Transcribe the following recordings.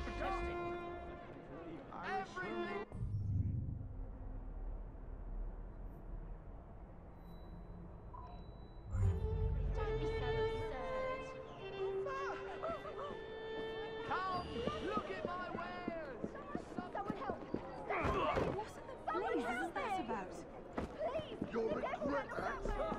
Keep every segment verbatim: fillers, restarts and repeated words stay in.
protesting. Everything. Don't be so absurd. Come, look at my wares. Someone help! What the blazes is that about? Please! You'll Is regret everyone that. somewhere?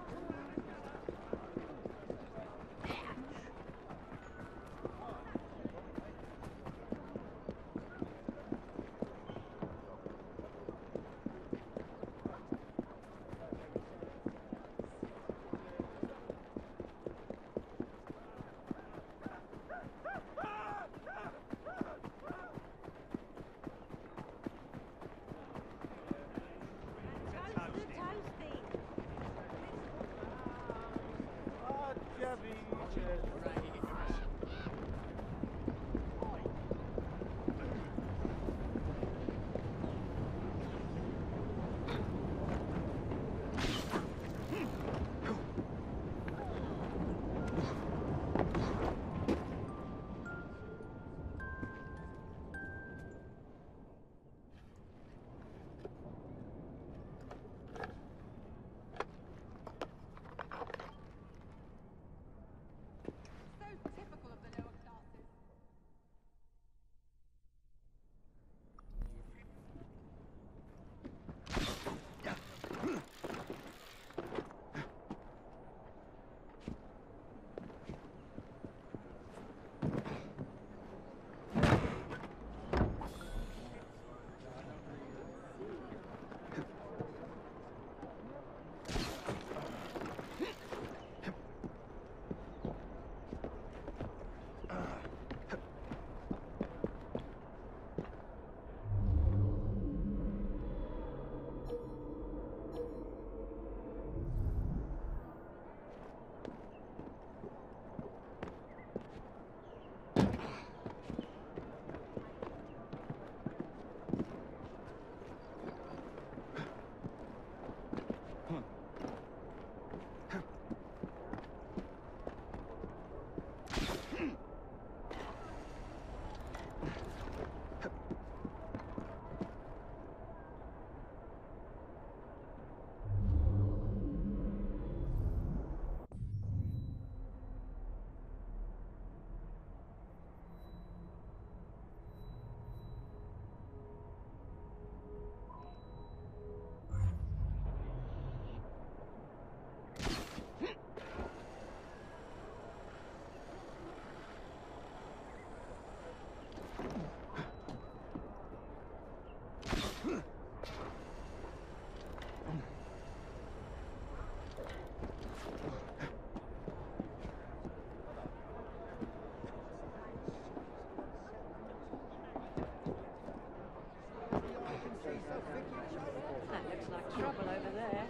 That looks like trouble over there.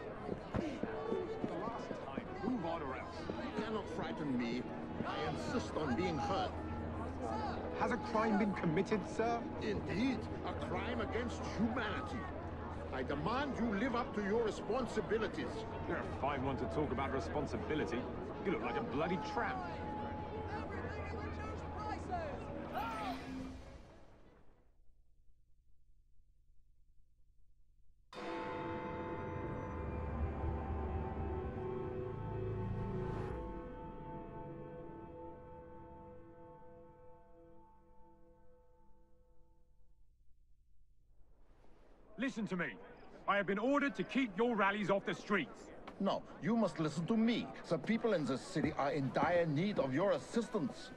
The last time. Move on or else. You cannot frighten me. I insist on being heard. Has a crime been committed, sir? Indeed, a crime against humanity. I demand you live up to your responsibilities. You're a fine one to talk about responsibility. You look like a bloody tramp. Listen to me. I have been ordered to keep your rallies off the streets. No, you must listen to me. The people in this city are in dire need of your assistance.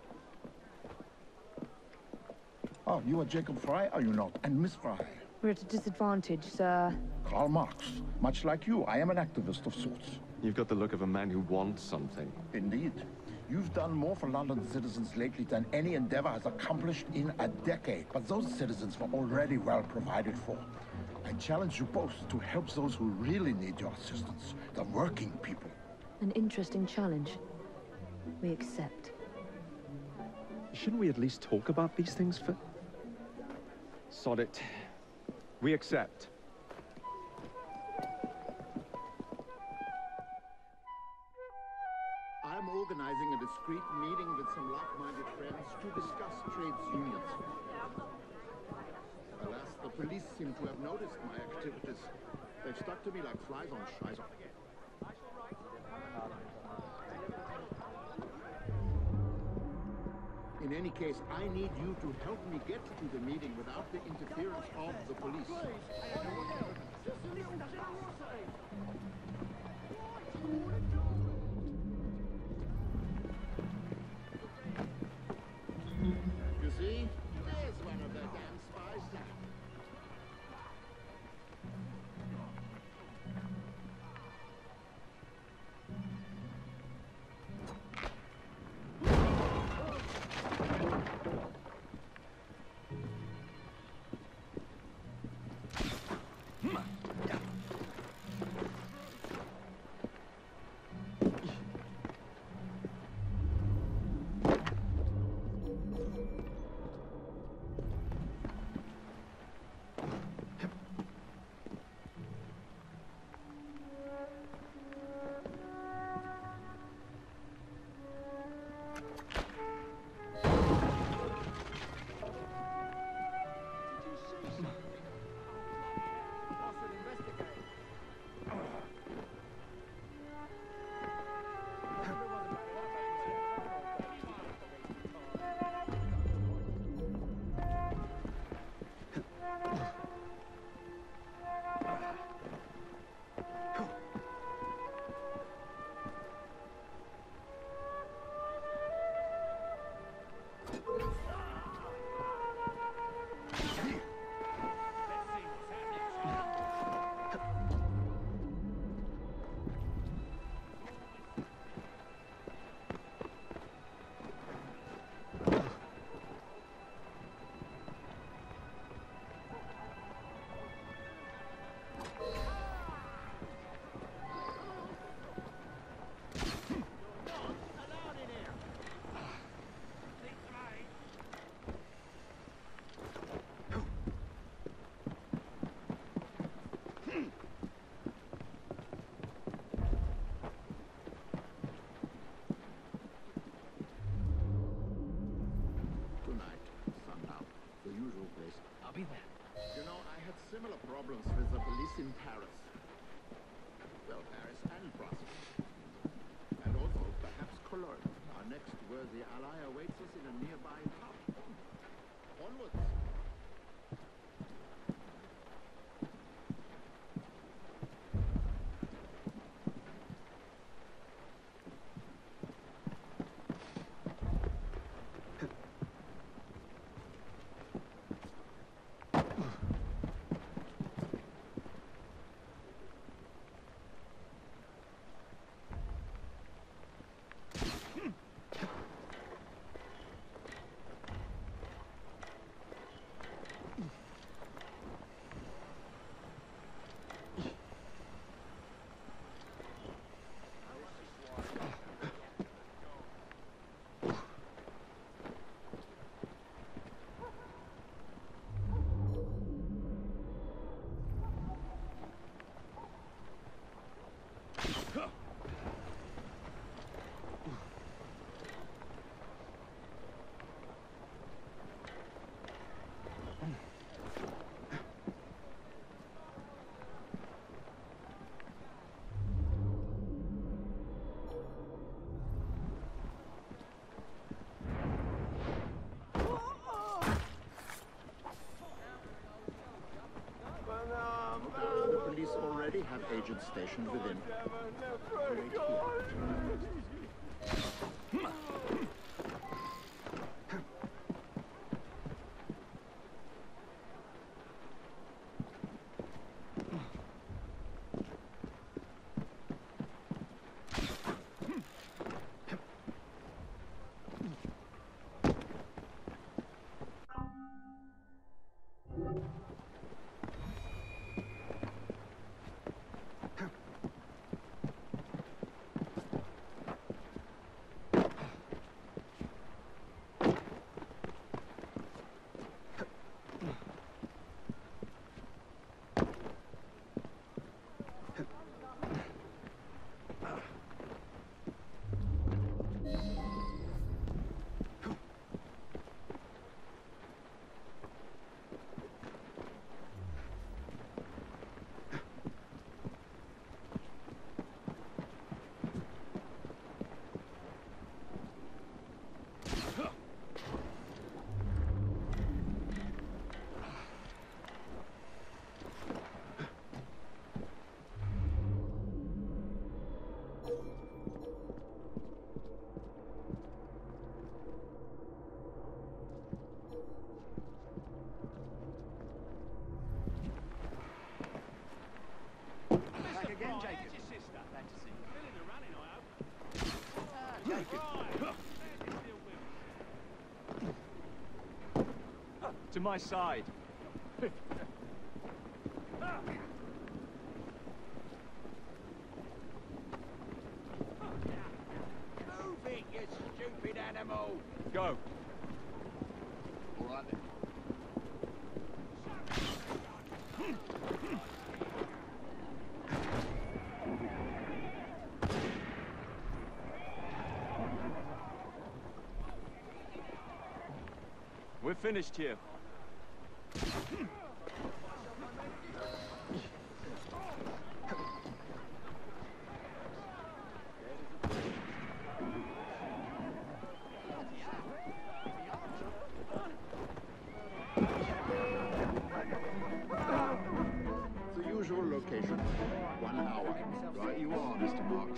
Oh, you are Jacob Fry, are you not? And Miss Fry? We're at a disadvantage, sir. Karl Marx. Much like you, I am an activist of sorts. You've got the look of a man who wants something. Indeed. You've done more for London citizens lately than any endeavor has accomplished in a decade. But those citizens were already well provided for. I challenge you both to help those who really need your assistance, the working people. An interesting challenge. We accept. Shouldn't we at least talk about these things for... Sod it. We accept. I'm organizing a discreet meeting with some like-minded friends to discuss trades unions. Alas, the police seem to have noticed my activities. They've stuck to me like flies on Scheiße. In any case, I need you to help me get to the meeting without the interference of the police. You see? There's one of their damn spies now. Similar problems with the police in Paris. Well, Paris and Brussels. And also, perhaps Cologne. Our next worthy ally awaits us in a nearby pub. Onwards! Already have agents stationed within. Wait here. To my side. Move it, you stupid animal! Go. All right then. We're finished here. The usual location. One hour. Right you are, Mister Marks.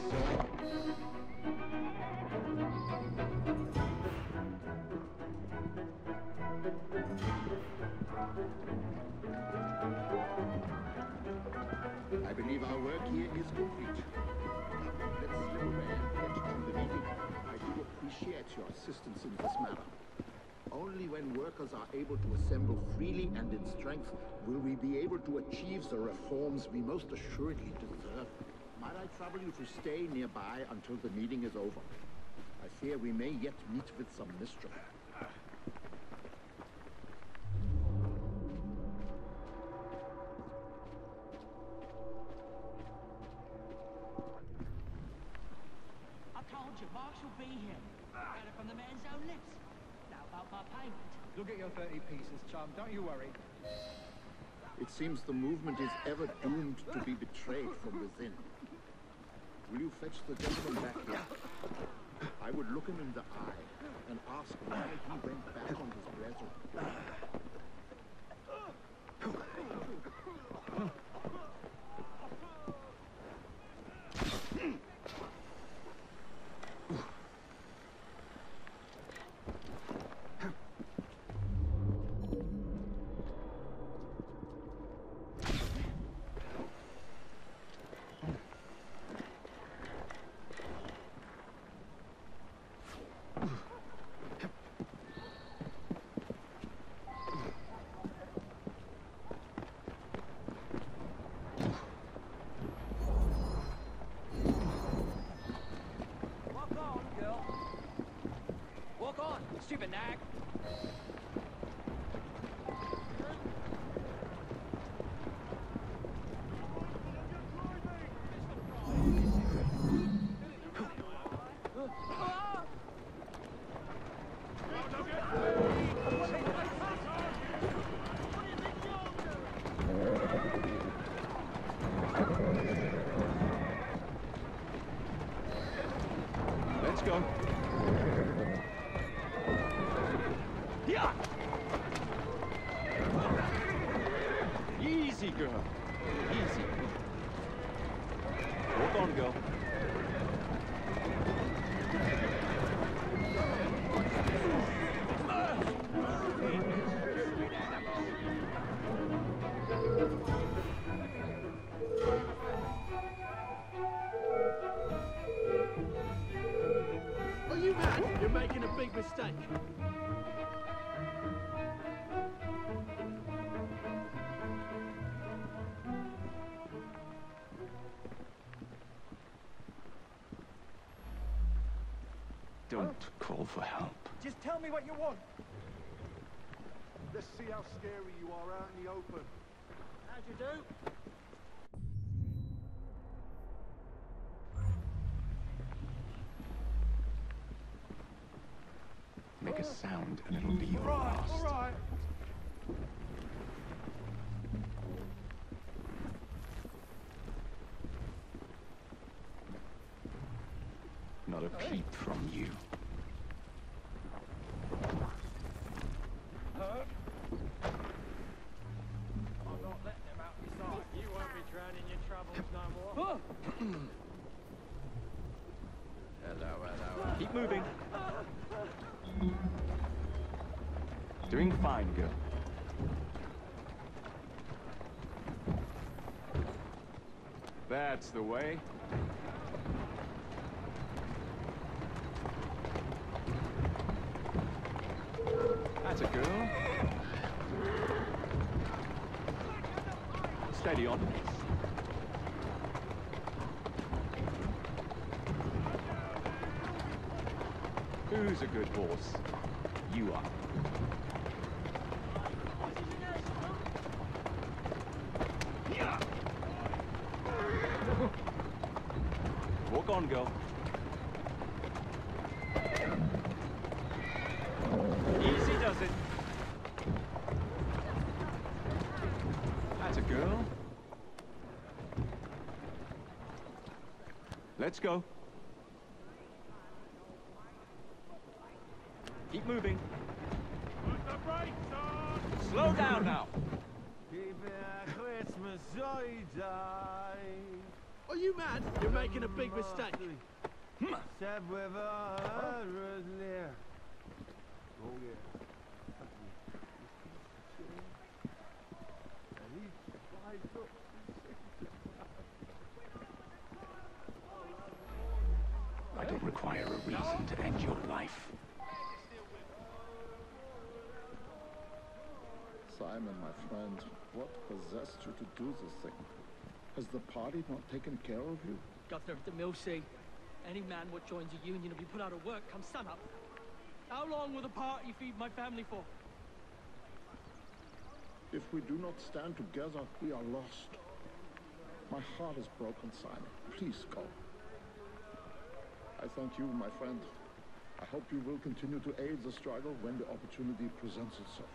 I believe our work here is complete. Now, let's slip away and get to the meeting. I do appreciate your assistance in this matter. Only when workers are able to assemble freely and in strength will we be able to achieve the reforms we most assuredly deserve. Might I trouble you to stay nearby until the meeting is over? I fear we may yet meet with some mischief. I told you, Marks will be here. Got it from the man's own lips. Now about my payment. You'll get your thirty pieces, chum. Don't you worry. It seems the movement is ever doomed to be betrayed from within. Will you fetch the gentleman back here? I would look him in the eye and ask why he went back on his brethren. Stupid nag. Let's go. Yeah. Easy, girl. Easy. Hold on, girl. Are you mad? You're making a big mistake. Don't call for help. Just tell me what you want. Let's see how scary you are out in the open. How'd you do? Make a sound and it'll be your Right, last. all right. Not a peep from you. I'm not letting them out my sight. You won't be drowning your troubles no more. Hello, hello. Keep moving. Doing fine, girl. That's the way. Who's a good horse? You are. Walk on, girl. Easy does it. That's a girl. Let's go. Keep moving. Put the brakes on! Slow down now. Are you mad? You're making a big mistake. I don't require a reason to end your life. Simon, my friend, what possessed you to do this thing? Has the party not taken care of you? Governor of the Millsea. Any man what joins a union will be put out of work come sun up. How long will the party feed my family for? If we do not stand together, we are lost. My heart is broken, Simon. Please go. I thank you, my friend. I hope you will continue to aid the struggle when the opportunity presents itself.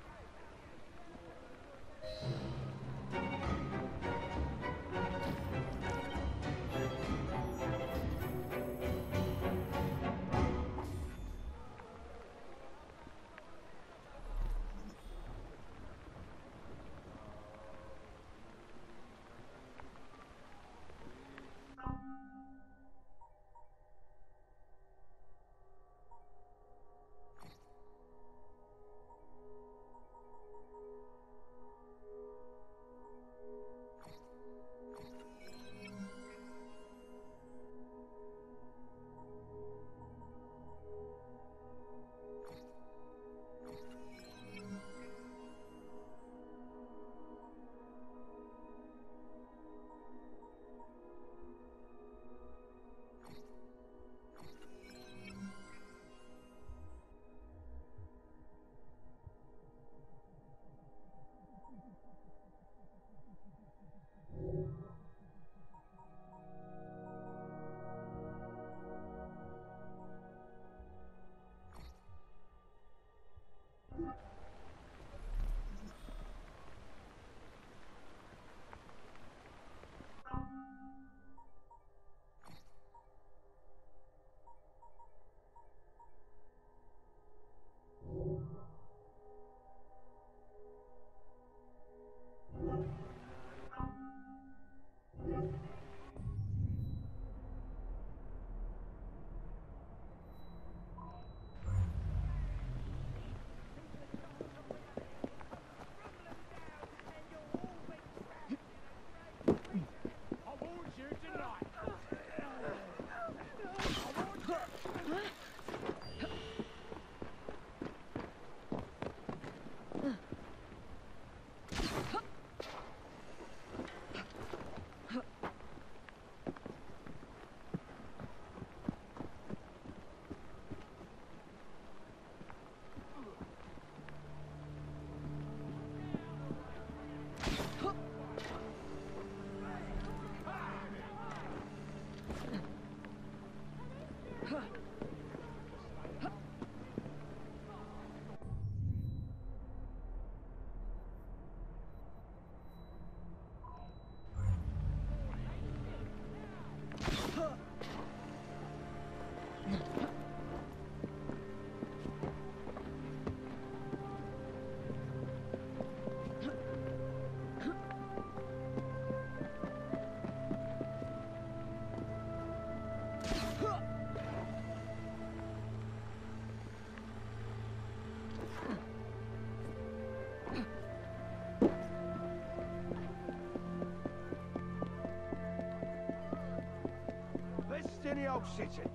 In the old city.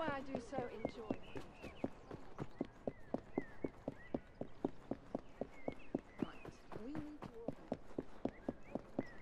why I do so enjoy it. Right, we need to organize.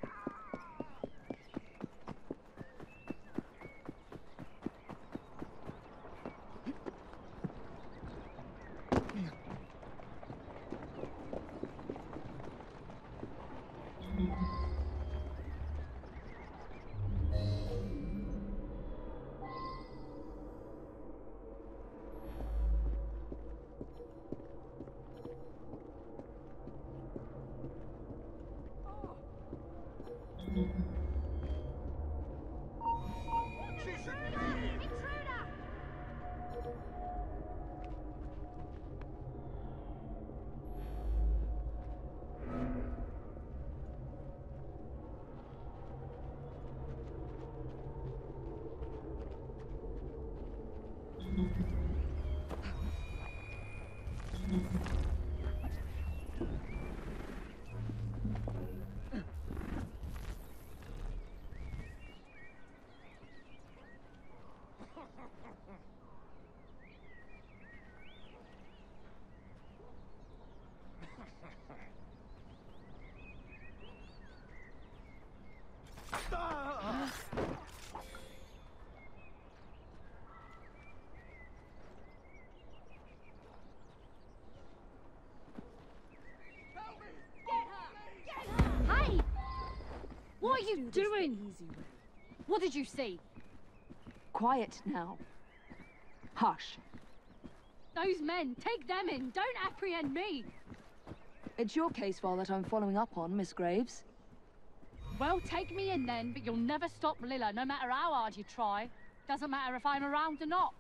Hey! What are you doing? What did you see? Quiet now. Hush. Those men, take them in. Don't apprehend me. It's your case file that I'm following up on, Miss Graves. Well, take me in then, but you'll never stop Lilla, no matter how hard you try. Doesn't matter if I'm around or not.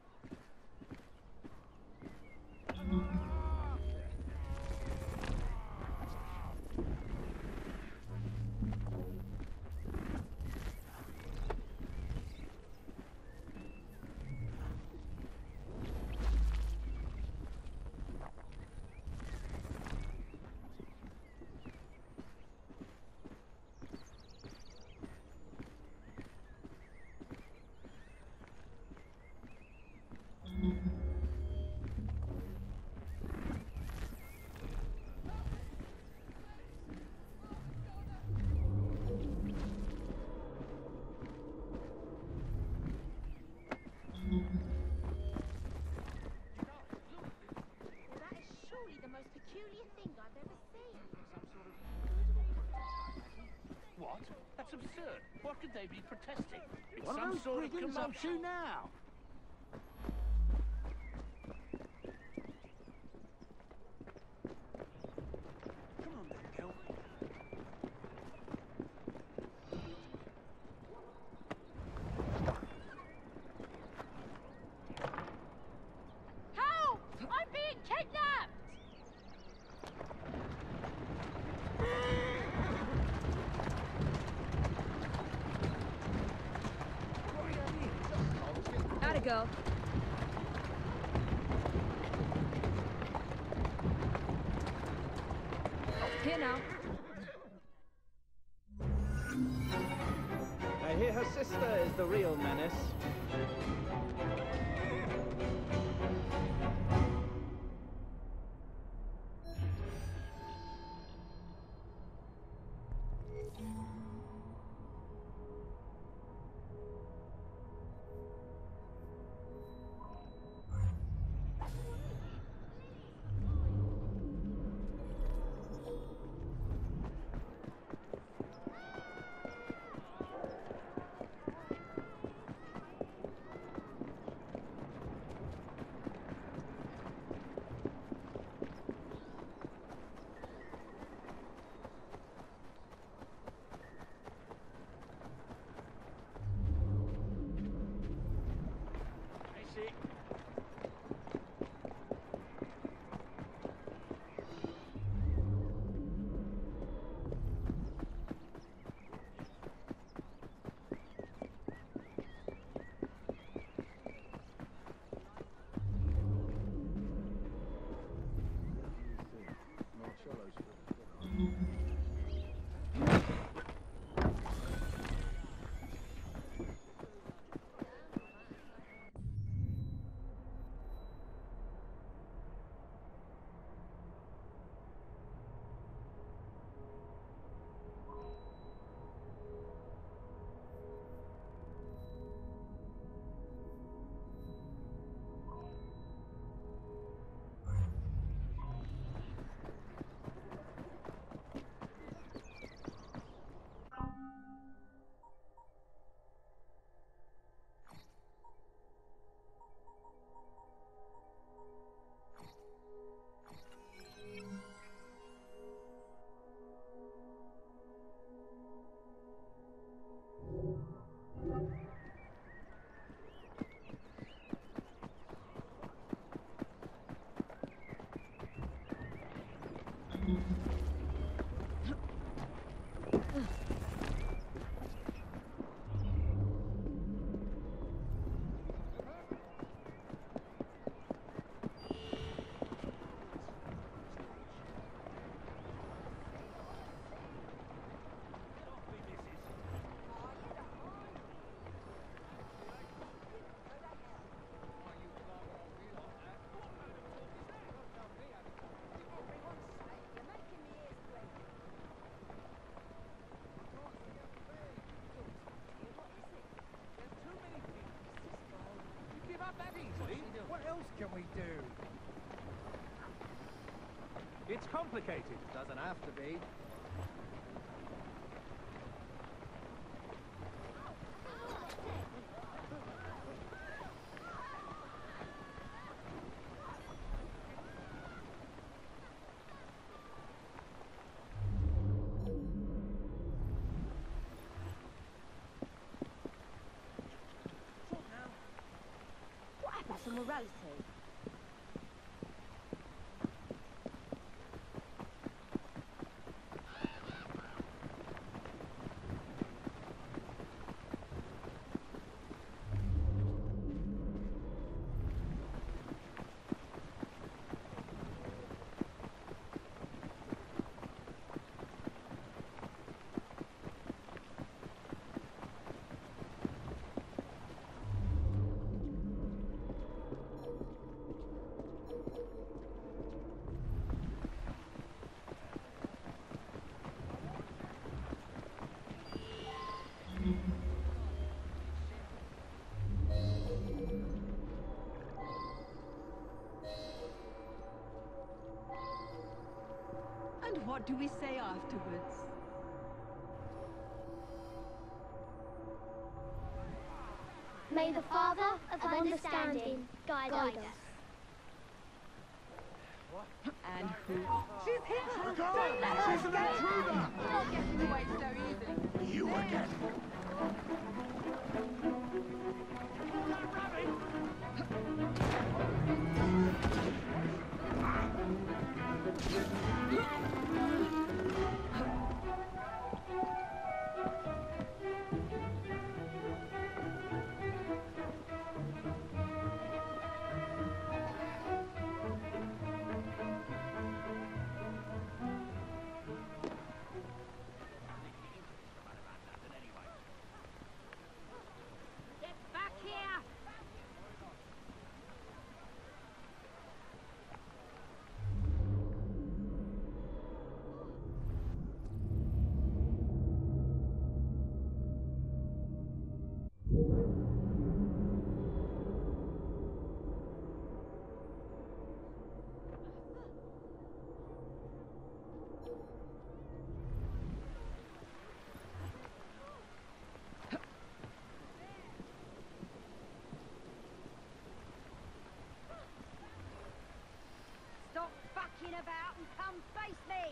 That is surely the most peculiar thing I've ever seen. What? That's absurd. What could they be protesting? It's What some are those sort of brigands up to commotion. now? Come on, then, Gil. Help! I'm being kidnapped! Atta girl. Here now. I hear her sister is the real menace. can we do? It's complicated. Doesn't have to be. What happened to morality? And what do we say afterwards? May the Father of understanding guide us. And who? She's here! Don't let her escape! You're not getting away so easily. You again. Get back here! Stop fucking about and come face me!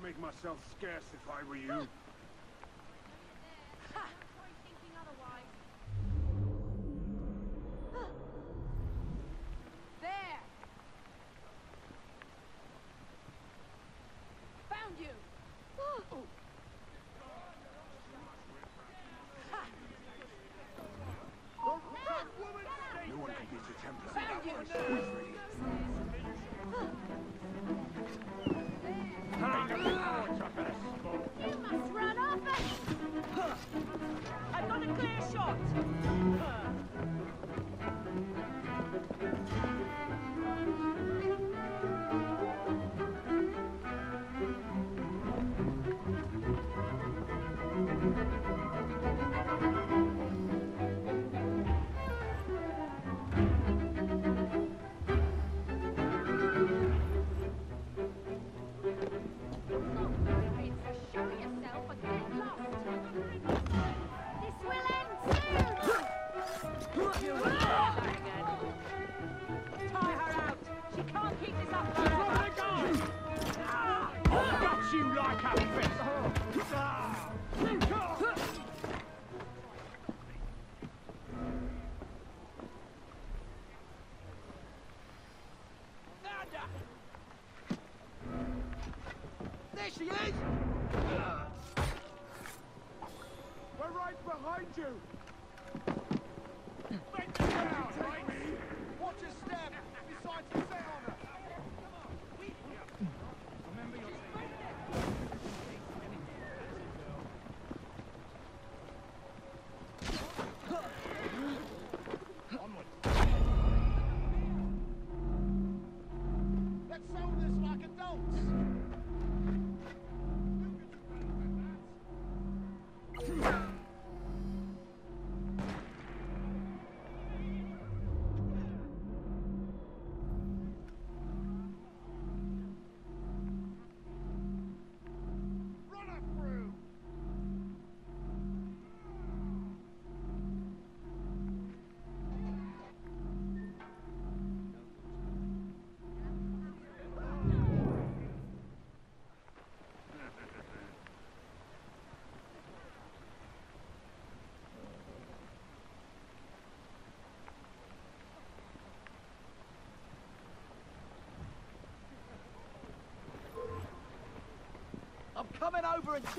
make myself scarce if I were you. There! Found you! Oh. No one can beat a Templar. Found you! You must run off it! I've got a clear shot! Show yourself and get lost! This will end soon! Tie her out! She can't keep this up Drop forever! the gun! I'll gut you like a fish! There she is! We're right behind you! Bend me down, right? Watch her step! Besides the set on her! Remember your Let's settle this like adults! Run her through! I'm coming over and...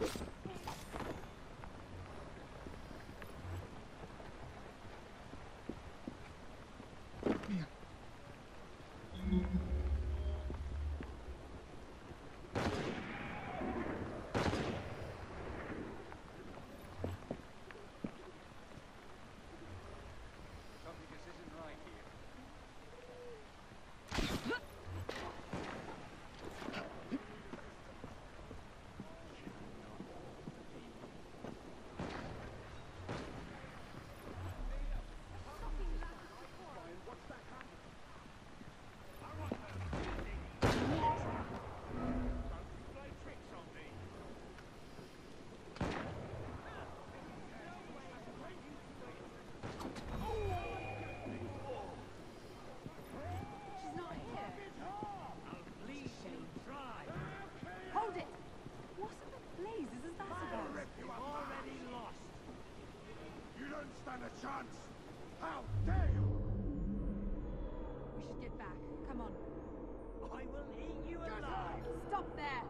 Hold it! What in the blazes is that about? already lost. You don't stand a chance! How dare you! We should get back. Come on. I will eat you alive! Stop there!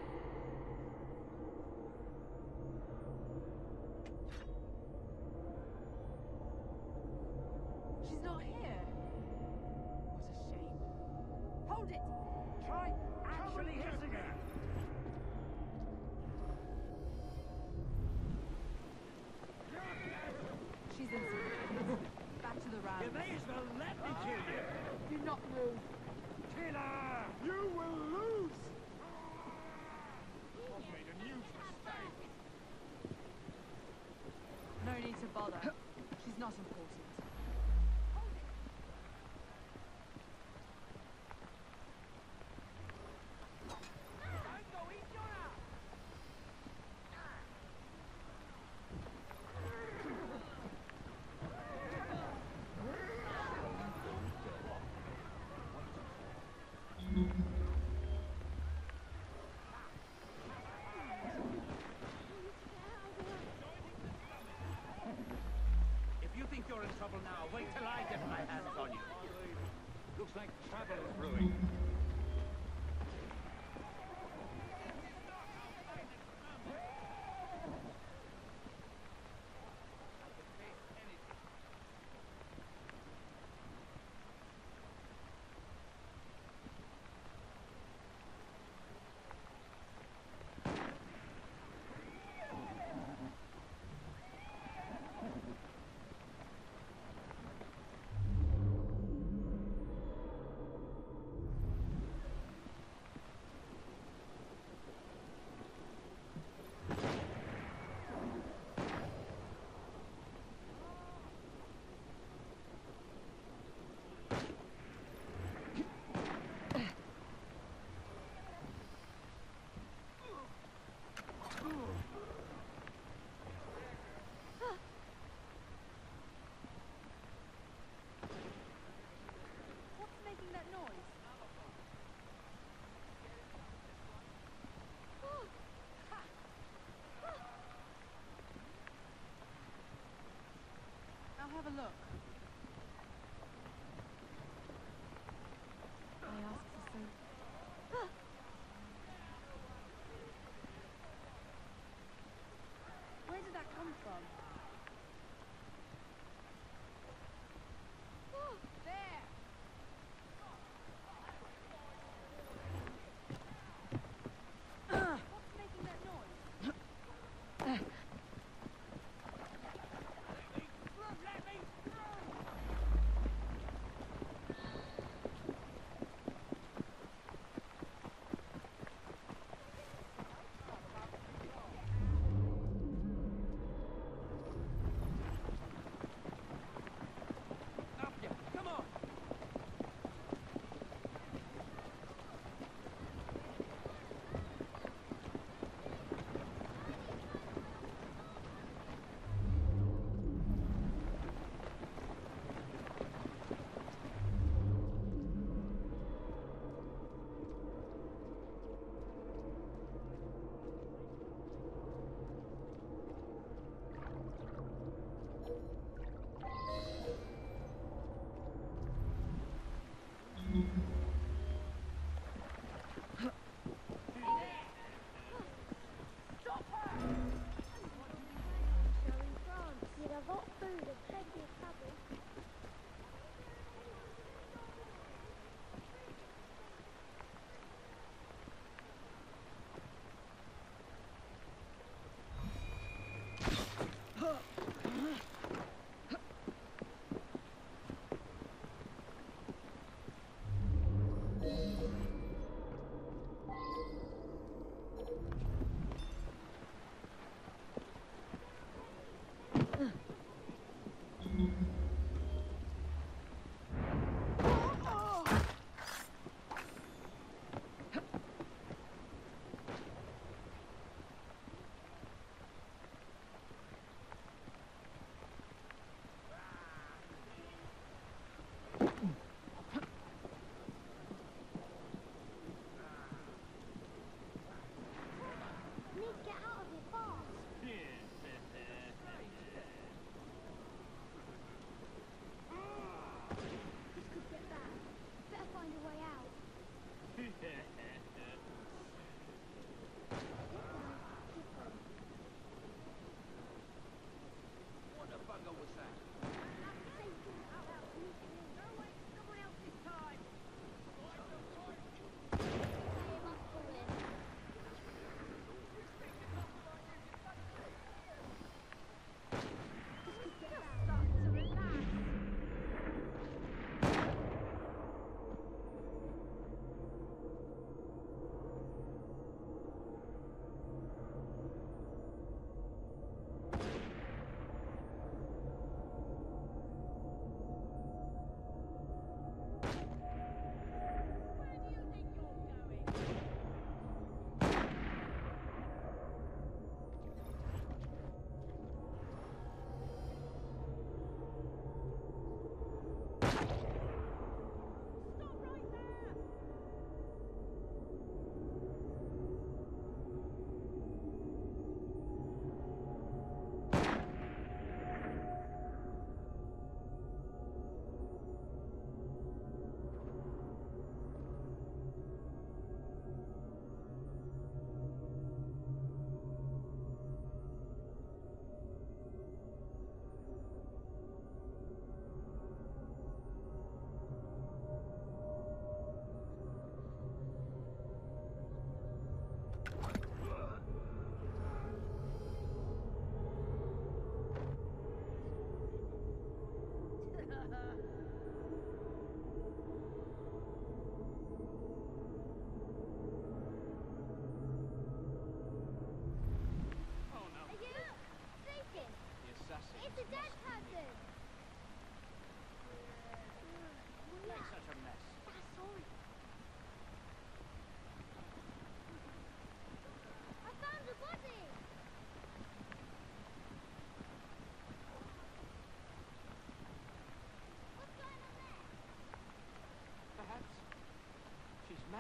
She's not here. What a shame. Hold it! Try actually hitting her! She's in. Back to the round. You may as well let me kill you! Do not move. Kill her! You will lose! I've made a huge mistake. No need to bother. She's not important. looks like travel is brewing.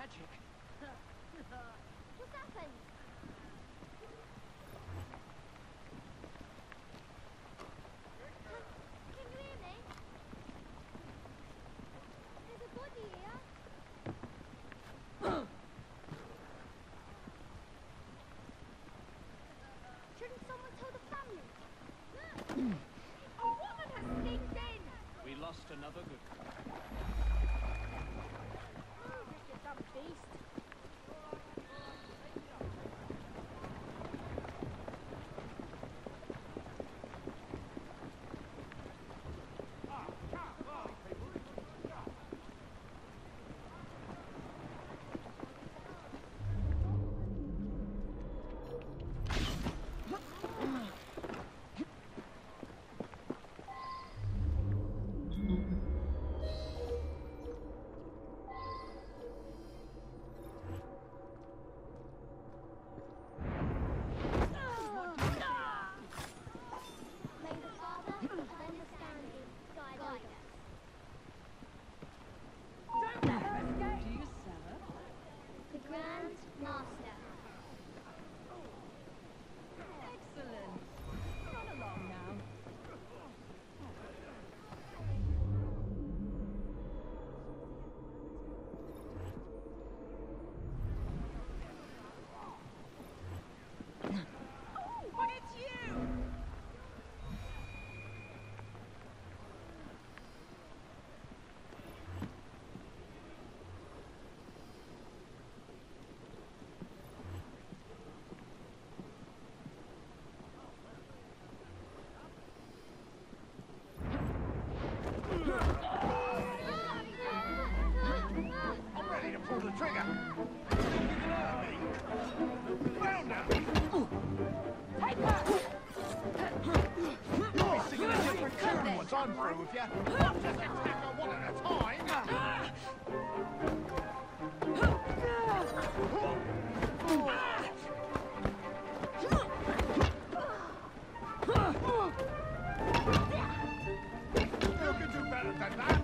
magic. What's happened? Can you hear me? There's a body here. Shouldn't someone tell the family? A woman has sneaked in! We lost another good one. Move, you dumb beast. May the Father of understanding guide us. Don't let her escape! Do you, sir? The Grand Master. Excellent. Run along now. Oh, but it's you! I'm ready to pull the trigger. You can hurt me. Round now. Take her! You'll be singing a different tune once I'm through with you. Not just attack her one at a time. You can do better than that.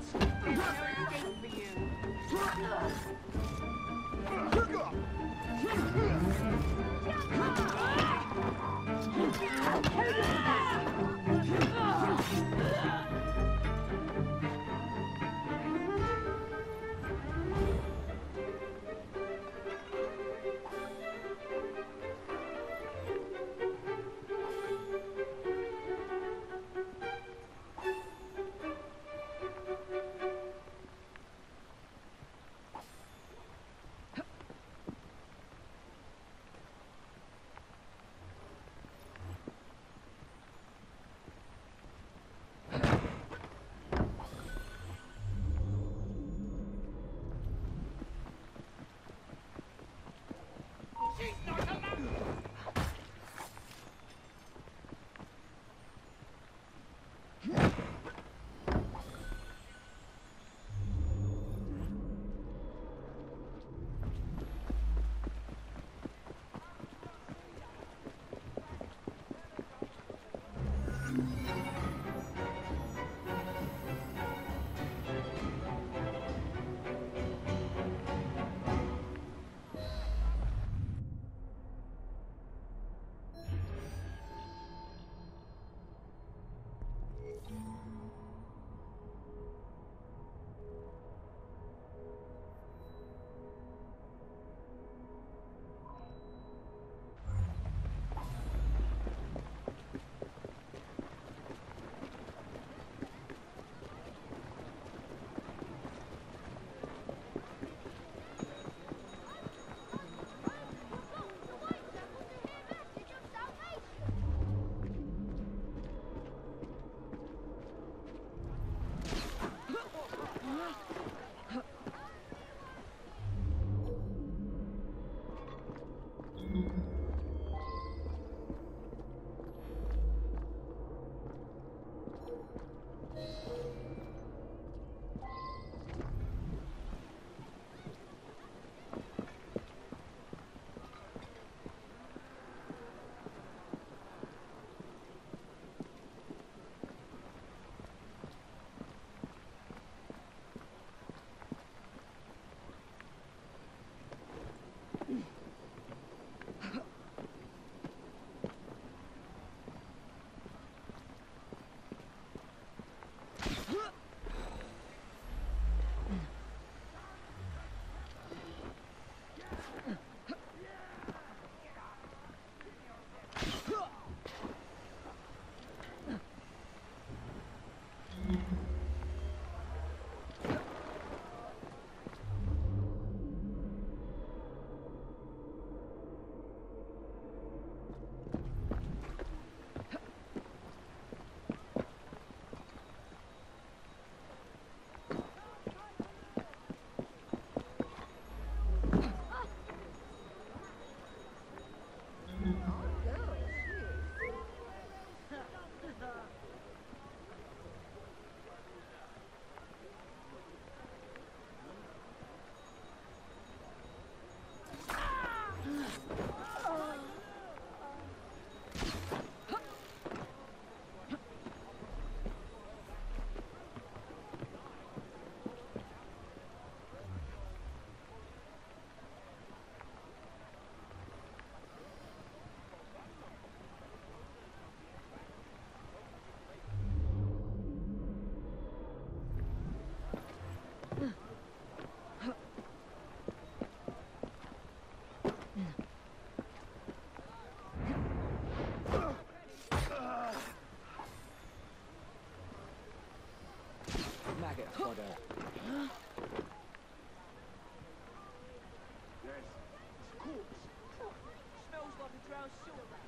harder. Yes, it's a corpse. Smells like a drowned sewer rat.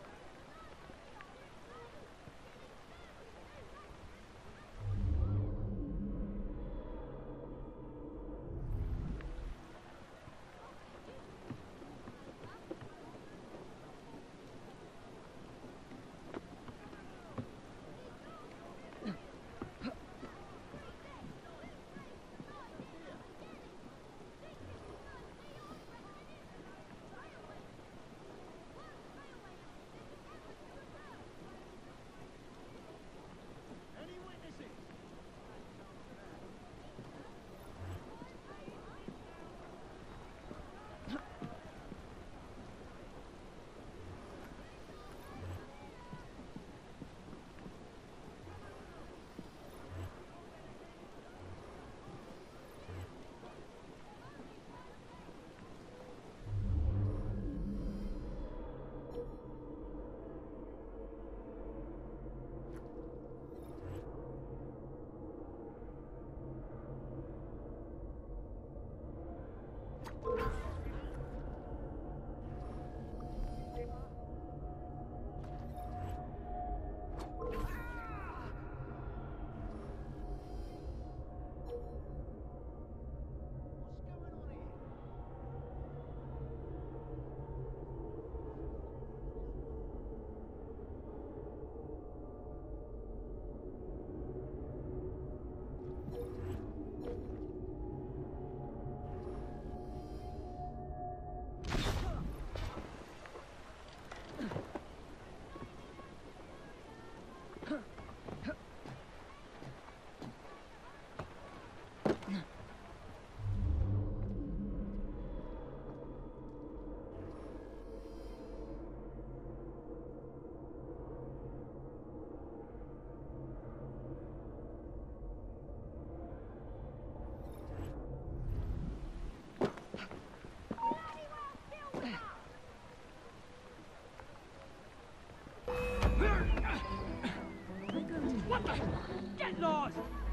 What the? Get lost!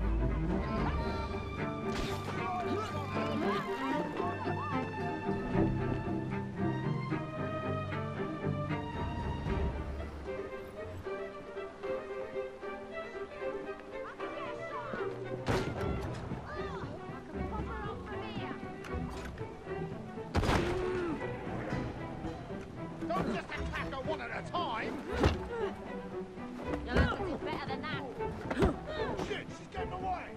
Don't just attack her one at a time! Your answer is better than that. Shit, she's getting away!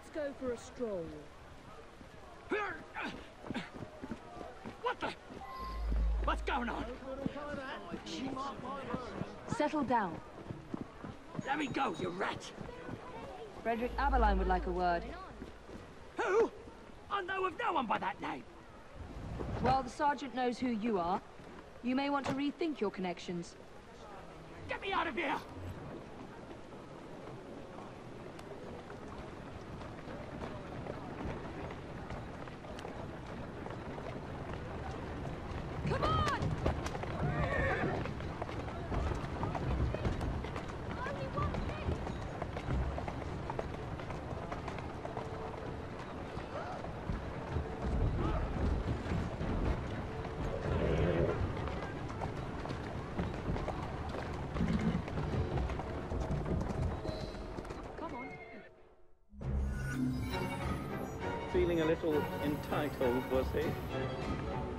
go for a stroll. What the? What's going on? Settle down. Let me go, you rat! Frederick Aberline would like a word. Who? I know of no one by that name. Well, the sergeant knows who you are. You may want to rethink your connections. Get me out of here! Come on! Feeling a little entitled, was he?